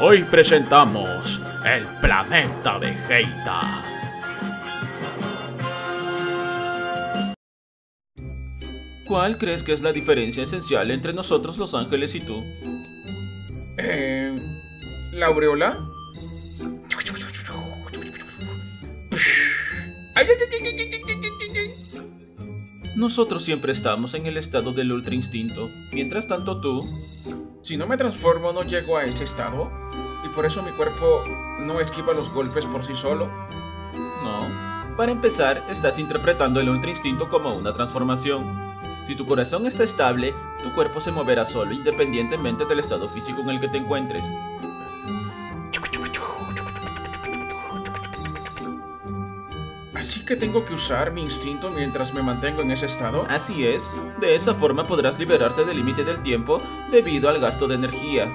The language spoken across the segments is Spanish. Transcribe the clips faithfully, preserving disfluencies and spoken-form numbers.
Hoy presentamos el planeta de Geita. ¿Cuál crees que es la diferencia esencial entre nosotros los ángeles y tú? Eh, ¿La aureola? Nosotros siempre estamos en el estado del ultra instinto. Mientras tanto tú... Si no me transformo no llego a ese estado. Y por eso mi cuerpo no esquiva los golpes por sí solo. No. Para empezar, estás interpretando el ultra instinto como una transformación. Si tu corazón está estable, tu cuerpo se moverá solo independientemente del estado físico en el que te encuentres. ¿Así que tengo que usar mi instinto mientras me mantengo en ese estado? Así es, de esa forma podrás liberarte del límite del tiempo debido al gasto de energía.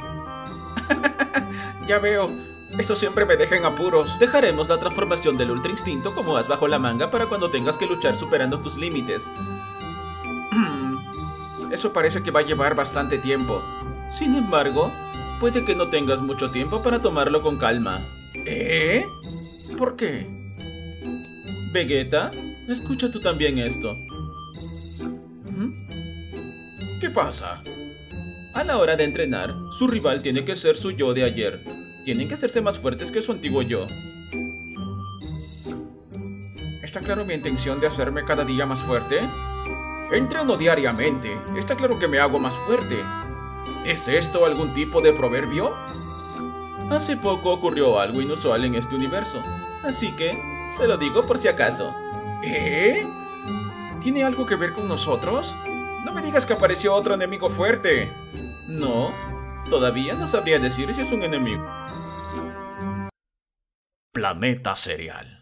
Ya veo, eso siempre me deja en apuros. Dejaremos la transformación del ultra instinto como as bajo la manga para cuando tengas que luchar superando tus límites. Eso parece que va a llevar bastante tiempo. Sin embargo, puede que no tengas mucho tiempo para tomarlo con calma. ¿Eh? ¿Por qué? Vegeta, escucha tú también esto. ¿Qué pasa? A la hora de entrenar, su rival tiene que ser su yo de ayer. Tienen que hacerse más fuertes que su antiguo yo. ¿Está claro mi intención de hacerme cada día más fuerte? Entreno diariamente. Está claro que me hago más fuerte. ¿Es esto algún tipo de proverbio? Hace poco ocurrió algo inusual en este universo, así que se lo digo por si acaso. ¿Eh? ¿Tiene algo que ver con nosotros? No me digas que apareció otro enemigo fuerte. No, todavía no sabría decir si es un enemigo. Planeta Cereal.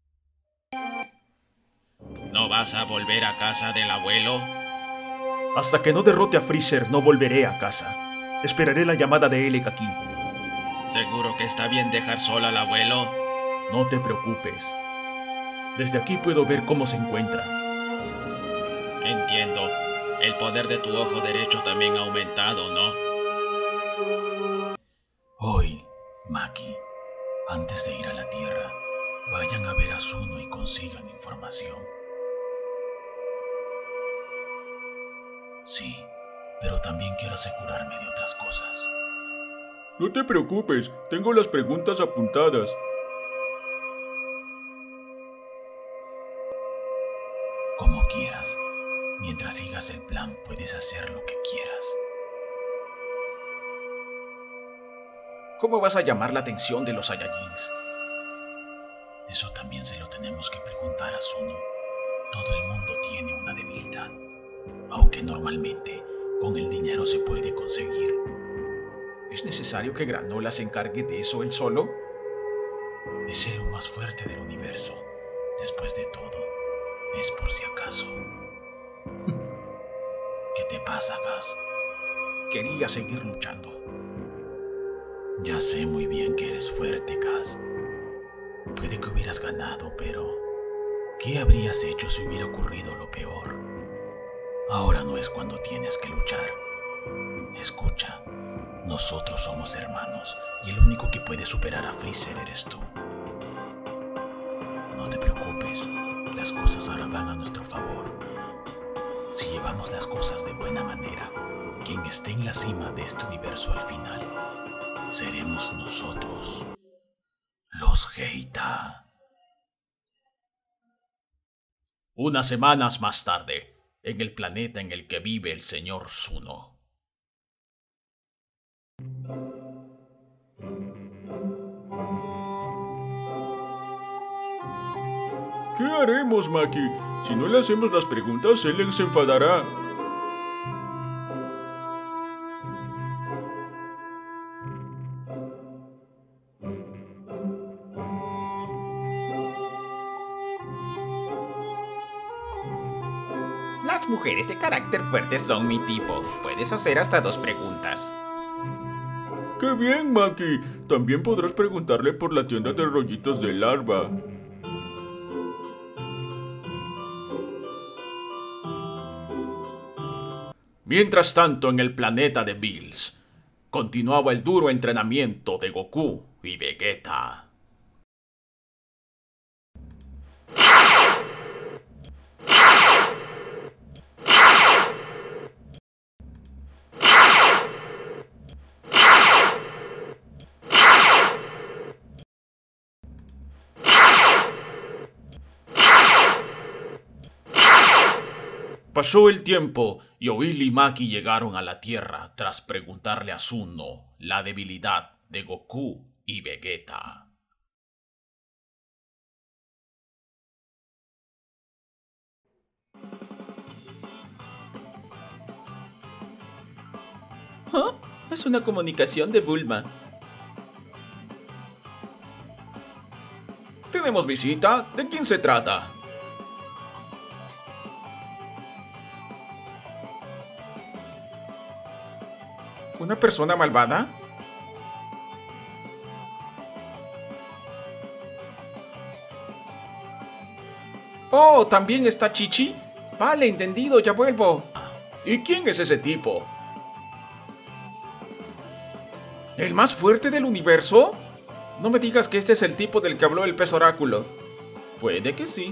¿No vas a volver a casa del abuelo? Hasta que no derrote a Freezer, no volveré a casa. Esperaré la llamada de Elec aquí. ¿Seguro que está bien dejar sola al abuelo? No te preocupes. Desde aquí puedo ver cómo se encuentra. Entiendo. El poder de tu ojo derecho también ha aumentado, ¿no? Hoy, Maki, antes de ir a la Tierra, vayan a ver a Zuno y consigan información. Sí, pero también quiero asegurarme de otras cosas. No te preocupes, tengo las preguntas apuntadas. Como quieras. Mientras sigas el plan, puedes hacer lo que quieras. ¿Cómo vas a llamar la atención de los Saiyajins? Eso también se lo tenemos que preguntar a Zuno. Todo el mundo tiene una debilidad, aunque normalmente con el dinero se puede conseguir. ¿Es necesario que Granola se encargue de eso él solo? Es el más fuerte del universo. Después de todo, es por si acaso. ¿Qué te pasa, Gas? Quería seguir luchando. Ya sé muy bien que eres fuerte, Gas. Puede que hubieras ganado, pero ¿qué habrías hecho si hubiera ocurrido lo peor? Ahora no es cuando tienes que luchar. Escucha, nosotros somos hermanos y el único que puede superar a Freezer eres tú. No te preocupes, las cosas ahora van a nuestro favor. Si llevamos las cosas de buena manera, quien esté en la cima de este universo al final, seremos nosotros, los Geita. Unas semanas más tarde, en el planeta en el que vive el señor Zuno. ¿Qué haremos, Maki? Si no le hacemos las preguntas, Elec se enfadará. Las mujeres de carácter fuerte son mi tipo. Puedes hacer hasta dos preguntas. ¡Qué bien, Maki! También podrás preguntarle por la tienda de rollitos de larva. Mientras tanto, en el planeta de Bills, continuaba el duro entrenamiento de Goku y Vegeta. Pasó el tiempo y Oil y Maki llegaron a la Tierra tras preguntarle a Zuno la debilidad de Goku y Vegeta. ¿Ah? Es una comunicación de Bulma. ¿Tenemos visita? ¿De quién se trata? ¿Una persona malvada? Oh, ¿también está Chichi? Vale, entendido, ya vuelvo. ¿Y quién es ese tipo? ¿El más fuerte del universo? No me digas que este es el tipo del que habló el pez oráculo. Puede que sí.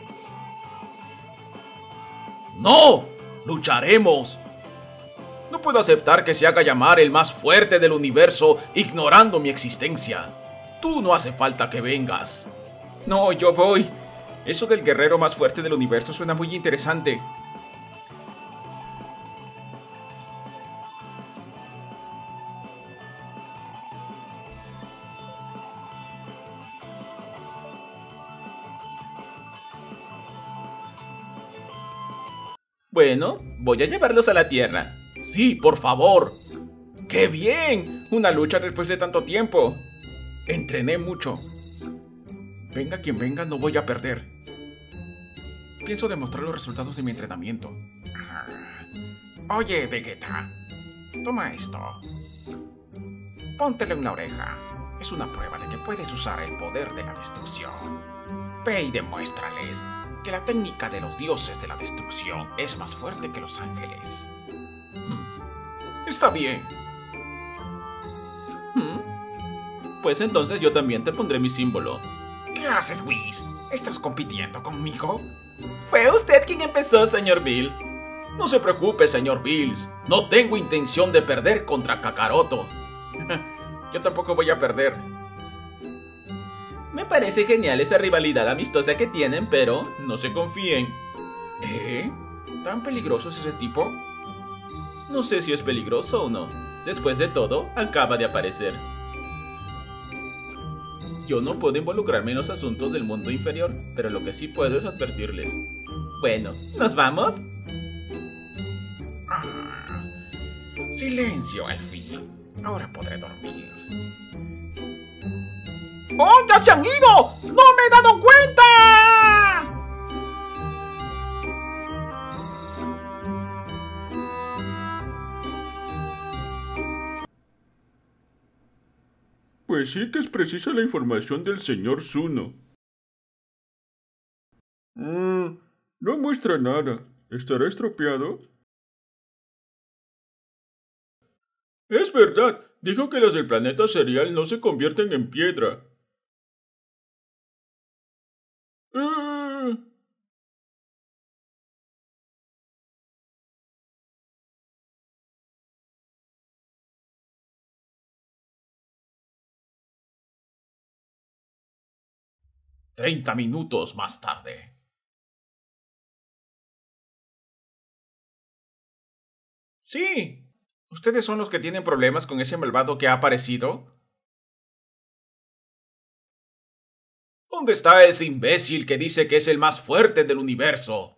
¡No! ¡Lucharemos! No puedo aceptar que se haga llamar el más fuerte del universo ignorando mi existencia. Tú no hace falta que vengas. No, yo voy. Eso del guerrero más fuerte del universo suena muy interesante. Bueno, voy a llevarlos a la Tierra. Sí, por favor. ¡Qué bien! Una lucha después de tanto tiempo. Entrené mucho. Venga quien venga, no voy a perder. Pienso demostrar los resultados de mi entrenamiento. Oye, Vegeta. Toma esto. Póntelo en la oreja. Es una prueba de que puedes usar el poder de la destrucción. Ve y demuéstrales que la técnica de los dioses de la destrucción es más fuerte que los ángeles. Hmm. Está bien. Hmm. Pues entonces yo también te pondré mi símbolo. ¿Qué haces, Whis? ¿Estás compitiendo conmigo? Fue usted quien empezó, señor Bills. No se preocupe, señor Bills. No tengo intención de perder contra Kakaroto. Yo tampoco voy a perder. Me parece genial esa rivalidad amistosa que tienen, pero no se confíen. ¿Eh? ¿Tan peligroso es ese tipo? No sé si es peligroso o no. Después de todo, acaba de aparecer. Yo no puedo involucrarme en los asuntos del mundo inferior, pero lo que sí puedo es advertirles. Bueno, ¿nos vamos? Ah, silencio, al fin. Ahora podré dormir. ¡Oh, ya se han ido! ¡No me he dado cuenta! Pues sí que es precisa la información del señor Zuno. Mm, no muestra nada. ¿Estará estropeado? Es verdad. Dijo que las del planeta Serial no se convierten en piedra. Uh... Treinta minutos más tarde. Sí. ¿Ustedes son los que tienen problemas con ese malvado que ha aparecido? ¿Dónde está ese imbécil que dice que es el más fuerte del universo?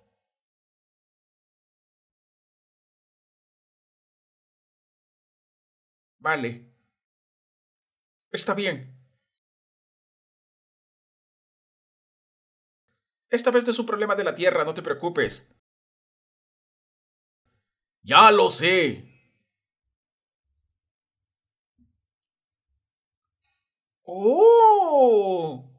Vale. Está bien. Esta vez no es un problema de la Tierra, no te preocupes. Ya lo sé. ¡Oh!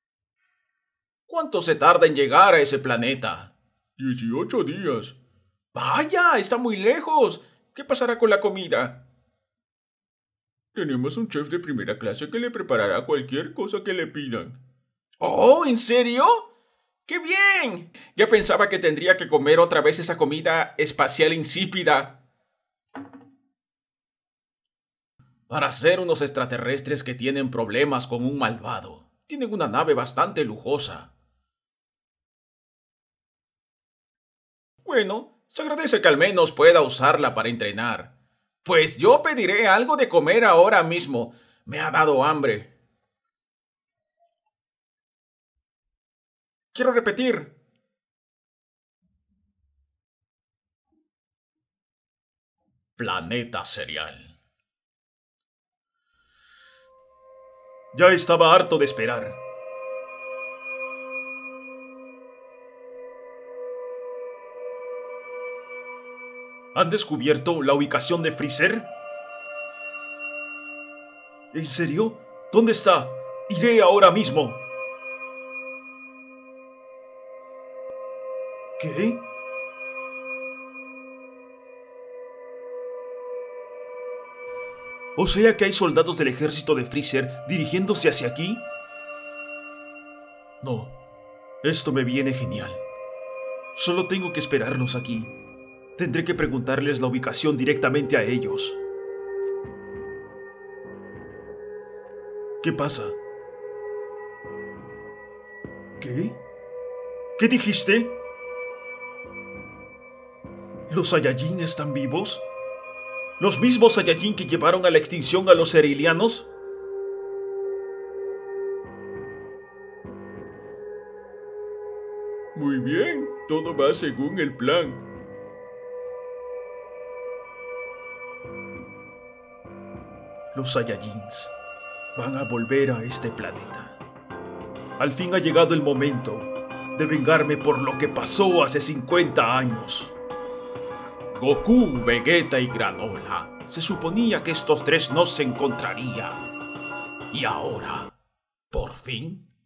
¿Cuánto se tarda en llegar a ese planeta? Dieciocho días. Vaya, está muy lejos. ¿Qué pasará con la comida? Tenemos un chef de primera clase que le preparará cualquier cosa que le pidan. Oh, ¿en serio? ¡Qué bien! Ya pensaba que tendría que comer otra vez esa comida espacial insípida. Para ser unos extraterrestres que tienen problemas con un malvado, tienen una nave bastante lujosa. Bueno, se agradece que al menos pueda usarla para entrenar. Pues yo pediré algo de comer ahora mismo. Me ha dado hambre. Quiero repetir. Planeta cereal. Ya estaba harto de esperar. ¿Han descubierto la ubicación de Freezer? ¿En serio? ¿Dónde está? Iré ahora mismo. ¿Qué? ¿O sea que hay soldados del ejército de Freezer dirigiéndose hacia aquí? No, esto me viene genial. Solo tengo que esperarlos aquí. Tendré que preguntarles la ubicación directamente a ellos. ¿Qué pasa? ¿Qué? ¿Qué dijiste? ¿Los Saiyajin están vivos? ¿Los mismos Saiyajin que llevaron a la extinción a los Cerilianos? Muy bien, todo va según el plan. Los Saiyajins van a volver a este planeta. Al fin ha llegado el momento de vengarme por lo que pasó hace cincuenta años. Goku, Vegeta y Granola. Se suponía que estos tres no se encontrarían. Y ahora, por fin,